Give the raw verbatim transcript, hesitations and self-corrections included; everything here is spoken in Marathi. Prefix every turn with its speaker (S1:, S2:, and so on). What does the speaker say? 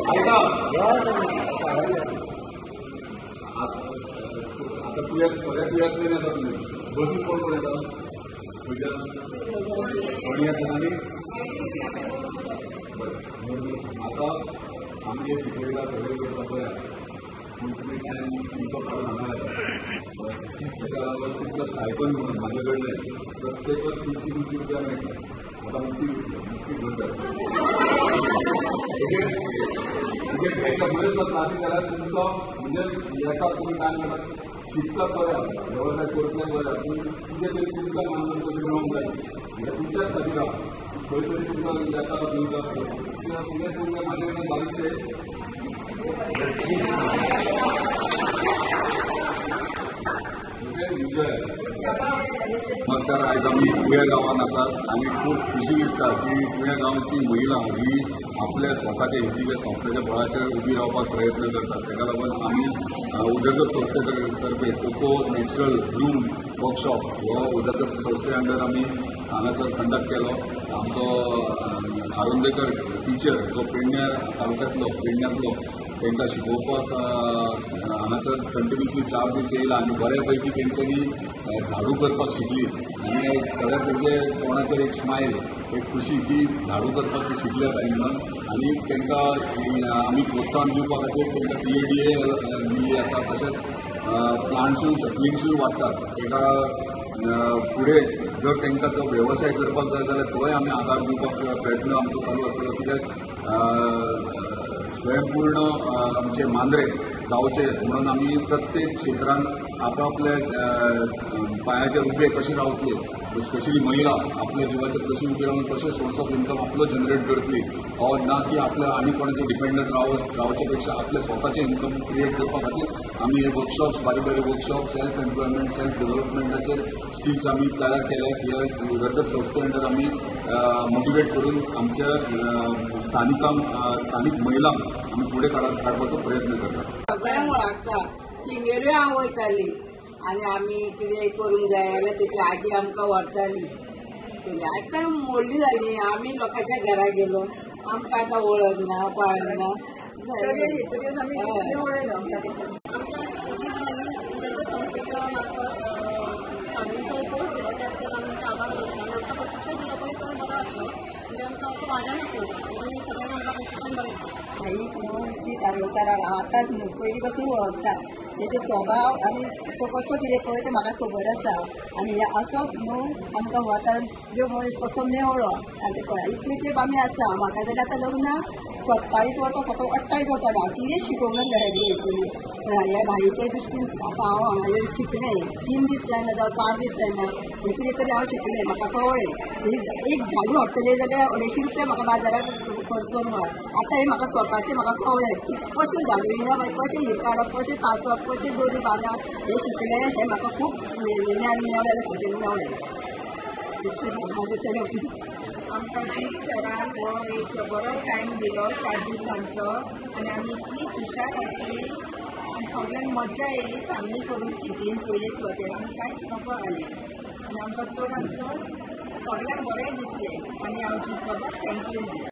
S1: ऐका आता तुझ्या सगळ्या तुझ्यातले नाही आता तुम्ही बसून कोण कोण येतात तुझ्या कोणी येतात आणि आता आम्ही जे शिकलेला सगळे करतो मग तुम्ही काय तुमचं काढून आणणार तुमचं स्टायपन म्हणून माझ्याकडे नाही प्रत्येक तीनशे तीनशे रुपया मिळतात आता मुक्ती मुक्ती घेऊन म्हणजे त्याच्यामुळेच नाशिक झाला तुमचं म्हणजे याचा तुम्ही काय म्हणतात शिकतात बऱ्या व्यवसाय करत नाही बऱ्या तुझे तरी तुमचा मानधन कसं मिळवून जाईल म्हणजे तुमच्याच कधी राहा खरी तुमचा याचा मिळतात तुम्ही तुमच्या माझ्याकडे बारीकचे नमस्कार. आज आम्ही तुळ्या गावात आसात आणि खूप खुशी दिसता की तुळ्या गावाची महिला ही आपल्या स्वतःच्या हितीच्या स्वतःच्या बळाचेर उभी रावपाक प्रयत्न करतात. ताका लागून आम्ही उदरगत संस्थेतर्फे कोको नॅचरल ग्रूम वर्कशॉप हो उदरगत संस्थे अंडर आम्ही हांगासर कंडक्ट केलो. आमचो आरोंदेकर टीचर जो पेडण्या तालुक्यांतलो पेडण्यांतलो तांकां शिकोवपाक हांगासर कंटिन्युअसली चार दीस येयला आनी बऱ्या पैकी तेंच्यांनी झाडू करपाक शिकली आनी सगळ्या तेंचे तोंडाचेर एक स्मायल एक खुशी की झाडू करपाक ते शिकल्यात आनी म्हणून आनी तांकां आमी प्रोत्साहन दिवपा खातीर तांकां P A D A Delhi आसा. तशेंच प्लांट्सूय सप्लिंग्सूय वाडटात. ताका फुडें जर तांकां तो वेवसाय करपाक जाय जाल्यार तोय आमी आदार दिवपाक प्रयत्न आमचो चालू आसतलो. कित्याक स्वयंपूर्ण आमचे मांद्रे जावचे म्हणून आमी प्रत्येक क्षेत्रांत आपापल्या पांयाचेर उबे कशे रावतले स्पेशली महिला आपल्या जिवाचेर कशी उबी रावन कशे सोर्स ऑफ इन्कम आपलो जनरेट करतली और ना की आपल्या आनी कोणाचे डिपेंडंट राव रावचे पेक्षा आपले स्वताचे इन्कम क्रिएट करपा खातीर आमी हे वर्कशॉप्स बारीक बारीक वर्कशॉप सेल्फ एम्प्लॉयमेंट सेल्फ डेव्हलपमेंटाचेर स्किल्स आमी तयार केल्यात. ह्या उदरगत संस्थे अंडर आमी मोटिवेट करून आमच्या स्थानिकांक स्थानीक महिलांक आमी फुडें काडपाचो प्रयत्न करतात.
S2: सगळ्यांक वळखता शिंगेरूय हांव वयताली आनी आमी कितेंय करूंक जाय जाल्यार तेची आजी आमकां व्हरताली. आतां मोडली जाली आमी लोकांच्या घरा गेलो आमकां आतां वळख ना पाळख ना
S3: आई ची तारवकाराक आतांच न्हू पयलीं पासून वळखता तेजो स्वभाव आनी तो कसो कितें पळय तें म्हाका खबर आसा. आनी हे आसोच न्हू आमकां वता जो मनीस कसो मेवळो आनी इतली तेंप आमी आसा. म्हाका जाल्यार आतां लग्न सत्तावीस वर्सां सकयल अठ्ठावीस वर्सां हांव कितें शिकोवंक ना घरा येतली पूण ह्या भाईचे दृश्टीन आतां हांव हांगा शिकलें तीन दीस जायना जावं चार दीस जायना पूण कितें तरी हांव शिकलें. म्हाका कळ्ळें एक झाडू हाडटलें जाल्यार अडेचशीं रुपया म्हाका बाजाराक खर्च करूंक जाय. आतां हे म्हाका स्वताचें म्हाका कळ्ळें की कशें झाडू येना कशें हीर काडप कशें तासप कशें दोरी बांदप हें शिकलें. हें म्हाका खूब ज्ञान मेळ्ळें जाल्यार कितें मेळ्ळें म्हाजें चलप.
S4: आमकां जीप सरान हो एक बरो टायम दिलो चार दिसांचो आनी आमी इतली खुशाल आसली आनी सगळ्यांक मज्जा येयली सांगली करून शिकलीन पयले सुवातेर आमी कांयच नको आली आनी आमकां चडांत चड सगळ्यांक बरें दिसलें आनी हांव जिखपाक थँक्यू म्हणलें.